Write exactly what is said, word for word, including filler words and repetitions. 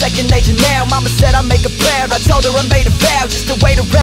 second nature now. Mama said I make her proud, I told her I made a vow just to wait around.